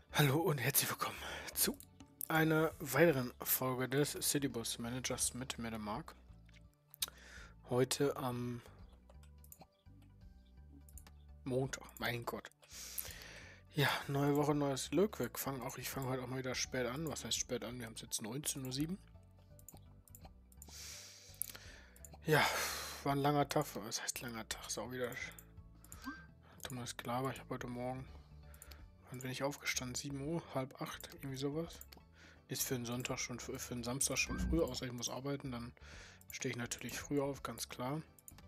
Hallo und herzlich willkommen zu einer weiteren Folge des Citybus Managers mit mir, der Marc. Heute am Montag, mein Gott. Ja, neue Woche, neues Glück. Ich fange heute auch mal wieder spät an. Was heißt spät an? Wir haben es jetzt 19:07 Uhr. Ja, war ein langer Tag. Was heißt langer Tag? Ist auch wieder dummes Gelaber. Ich habe heute Morgen, wann bin ich aufgestanden? 7 Uhr, halb 8, irgendwie sowas. Ist für einen Sonntag schon, für einen Samstag schon früh, außer ich muss arbeiten, dann stehe ich natürlich früh auf, ganz klar.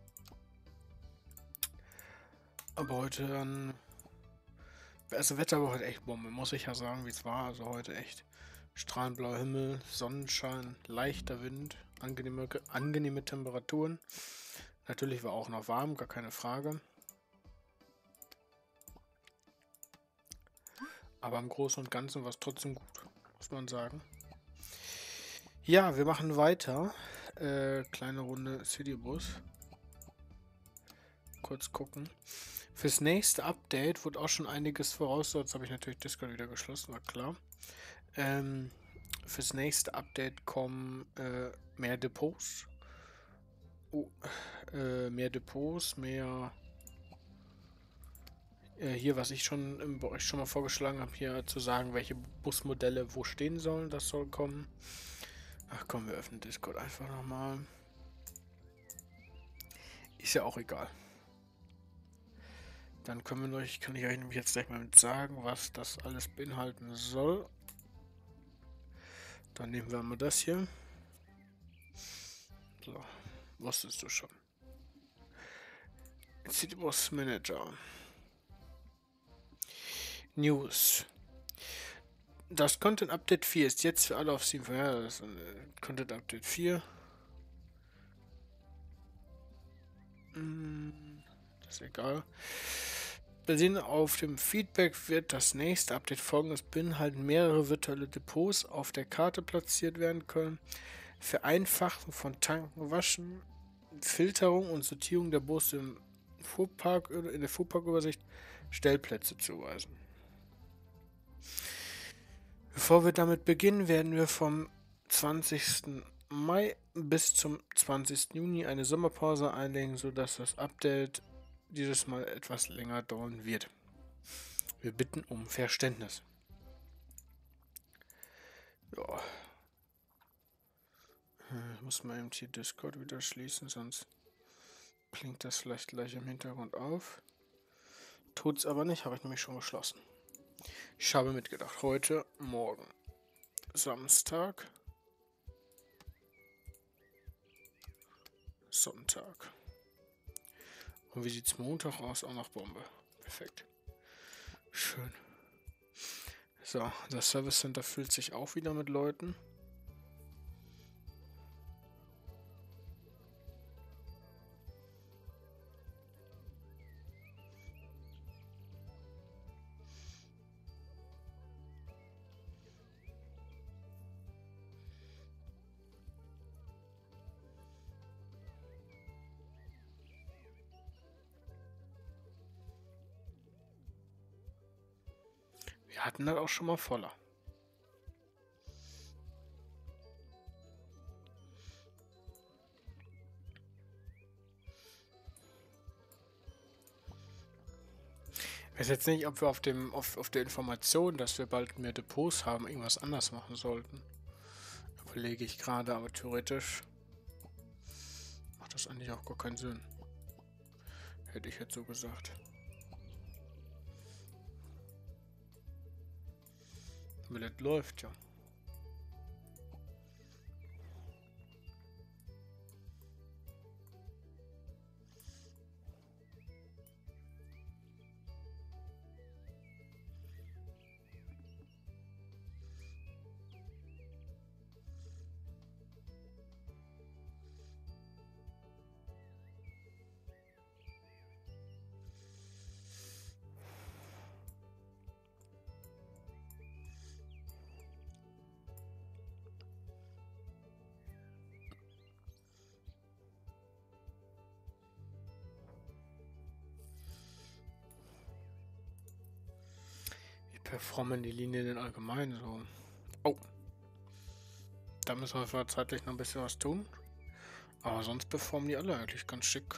Aber heute dann, also Wetter war heute echt Bombe, muss ich ja sagen, wie es war. Also heute echt strahlend blauer Himmel, Sonnenschein, leichter Wind, angenehme Temperaturen. Natürlich war auch noch warm, gar keine Frage. Aber im Großen und Ganzen war es trotzdem gut, muss man sagen. Ja, wir machen weiter. Kleine Runde Citybus. Kurz gucken. Fürs nächste Update wurde auch schon einiges voraus. Jetzt habe ich natürlich Discord wieder geschlossen, war klar. Fürs nächste Update kommen mehr Depots. Oh, mehr Depots, mehr. Hier, was ich schon bei euch schon mal vorgeschlagen habe, hier zu sagen, welche Busmodelle wo stehen sollen, das soll kommen. Ach komm, wir öffnen Discord einfach nochmal. Ist ja auch egal. Dann kann ich euch nämlich jetzt gleich mal mit sagen, was das alles beinhalten soll. Dann nehmen wir mal das hier. So, wusstest du schon. Citybus Manager. News. Das Content Update 4 ist jetzt für alle auf Steam. Ja, das ist Content Update 4. Das ist egal. Basierend auf dem Feedback wird das nächste Update folgendes beinhalten: mehrere virtuelle Depots auf der Karte platziert werden können. Vereinfachung von Tanken, Waschen, Filterung und Sortierung der Busse in der Fuhrparkübersicht, Stellplätze zuweisen. Bevor wir damit beginnen, werden wir vom 20. Mai bis zum 20. Juni eine Sommerpause einlegen, sodass das Update dieses Mal etwas länger dauern wird. Wir bitten um Verständnis. Ja. Ich muss mal eben hier Discord wieder schließen, sonst klingt das vielleicht gleich im Hintergrund auf. Tut's aber nicht, habe ich nämlich schon geschlossen. Ich habe mitgedacht, heute, morgen, Samstag, Sonntag. Und wie sieht's Montag aus? Auch noch Bombe. Perfekt. Schön. So, das Service Center füllt sich auch wieder mit Leuten. Wir hatten das auch schon mal voller. Ich weiß jetzt nicht, ob wir auf der Information, dass wir bald mehr Depots haben, irgendwas anders machen sollten. Überlege ich gerade, aber theoretisch macht das eigentlich auch gar keinen Sinn. Hätte ich jetzt so gesagt. Aber das läuft ja. Verformen die Linie denn allgemein so? Oh, da müssen wir zwar zeitlich noch ein bisschen was tun. Aber sonst performen die alle eigentlich ganz schick.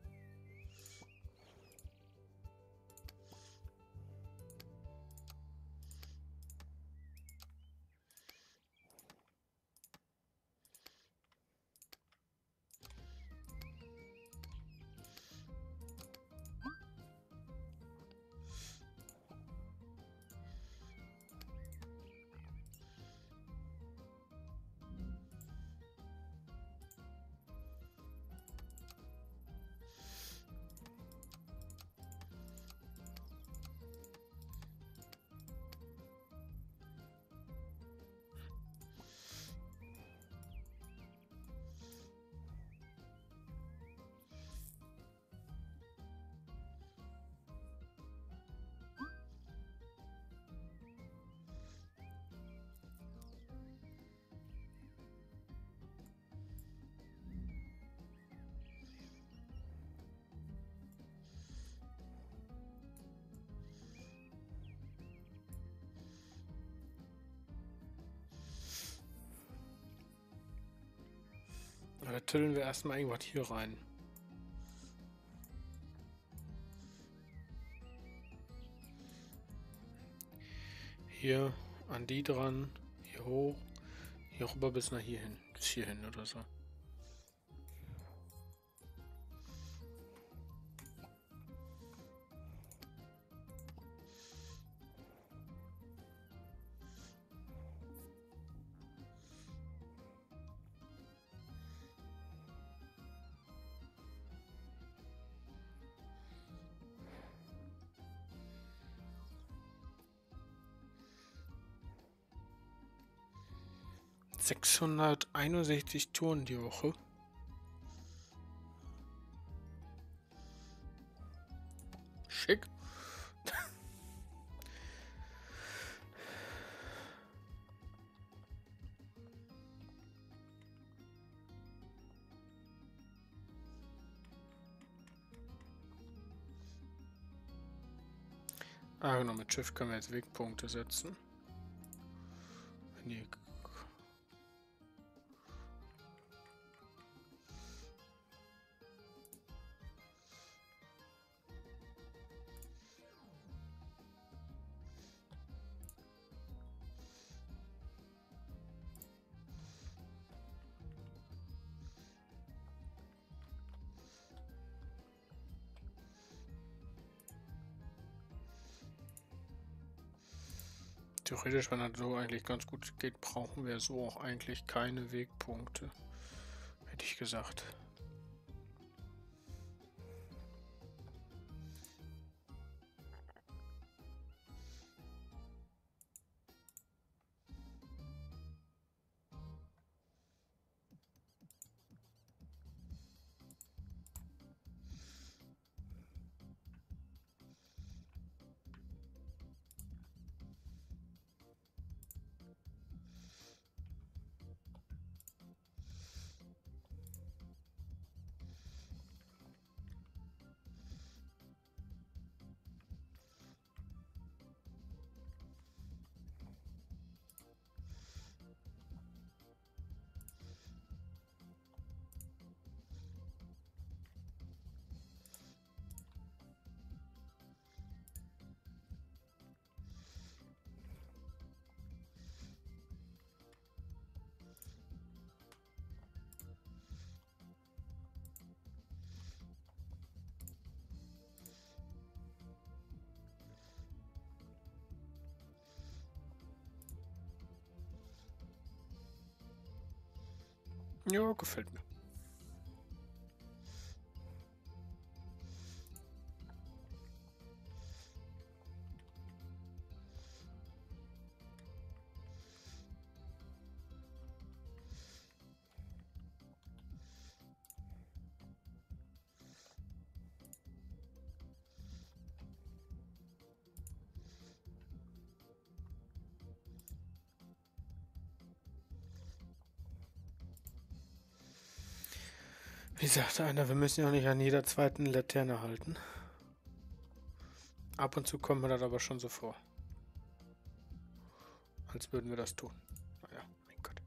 Da tüllen wir erstmal irgendwas hier rein. Hier an die dran, hier hoch, hier rüber bis nach hier hin, bis hierhin oder so. ...661 Touren die Woche. Schick. Ah genau, mit Schiff können wir jetzt Wegpunkte setzen. Wenn die 'theoretisch, wenn das so eigentlich ganz gut geht, brauchen wir so auch eigentlich keine Wegpunkte, hätte ich gesagt. Ja, gefällt mir. Wie sagt einer, wir müssen ja nicht an jeder zweiten Laterne halten. Ab und zu kommt mir das aber schon so vor. als würden wir das tun. Naja, mein Gott.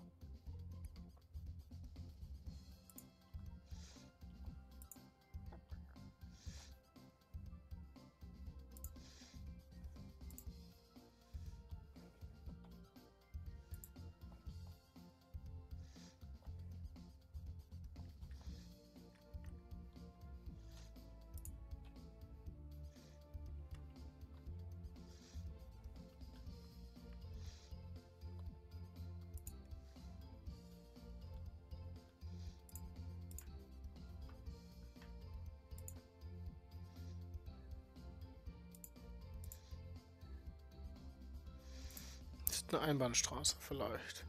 Ist eine Einbahnstraße vielleicht.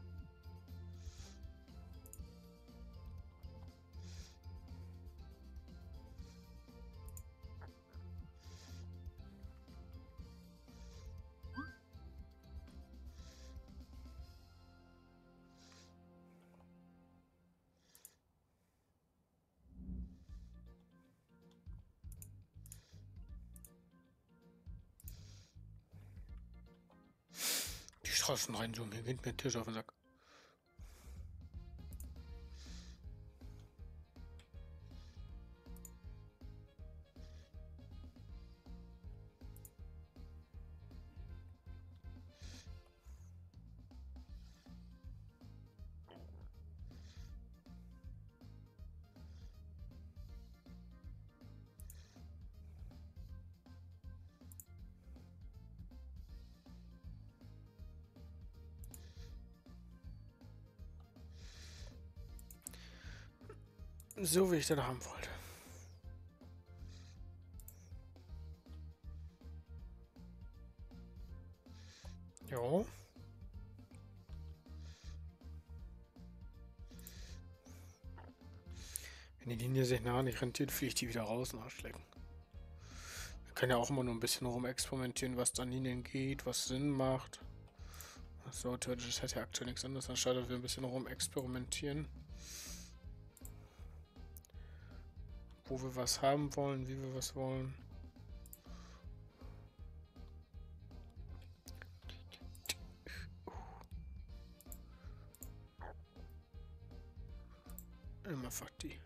Die Straßen reinzoomen, hier geht mir ein Tisch auf den Sack. So wie ich das haben wollte. Jo. Wenn die Linie sich nah nicht rentiert, fliege ich die wieder raus und Arschlecken. Man kann ja auch immer nur ein bisschen rumexperimentieren, was an Linien geht, was Sinn macht. So, theoretisch hätte ja aktuell nichts anderes, anstatt dass wir ein bisschen rumexperimentieren. Wo wir was haben wollen, wie wir was wollen. Immer einfach die.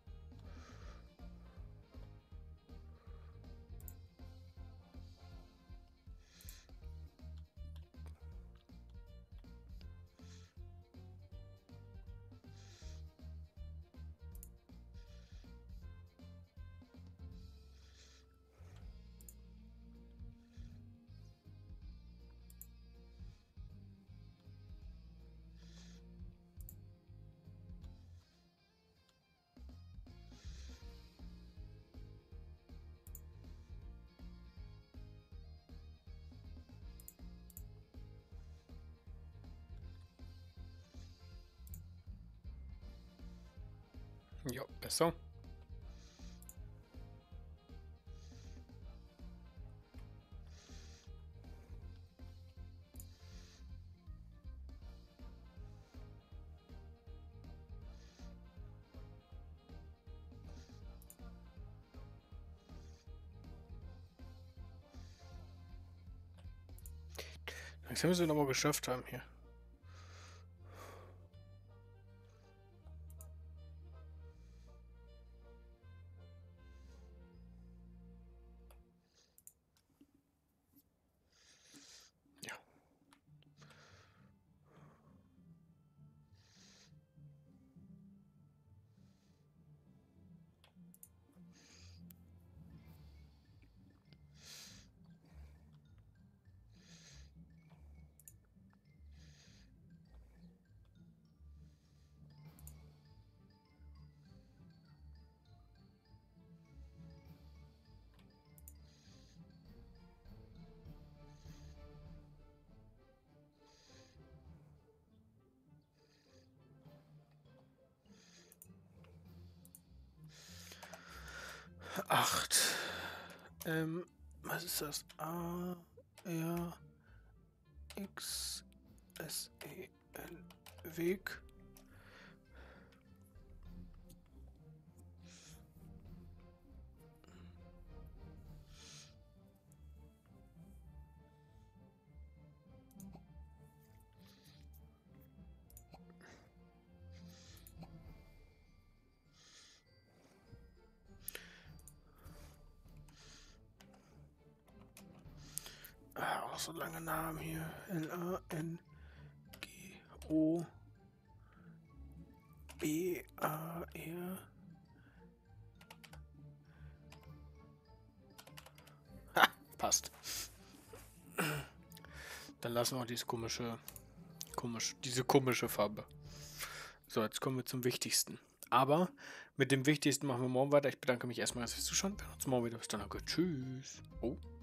Ja, besser. Jetzt haben wir es nochmal geschafft haben hier. Ja. Acht. Was ist das? A, R, X, S, E, N. Weg. so lange Namen hier. Langobar. Ha, passt. Dann lassen wir auch diese komische Farbe. So, jetzt kommen wir zum Wichtigsten. Aber mit dem Wichtigsten machen wir morgen weiter. Ich bedanke mich erstmal fürs Zuschauen. Wir sehen uns morgen wieder. Bis dann. Okay, tschüss. Oh.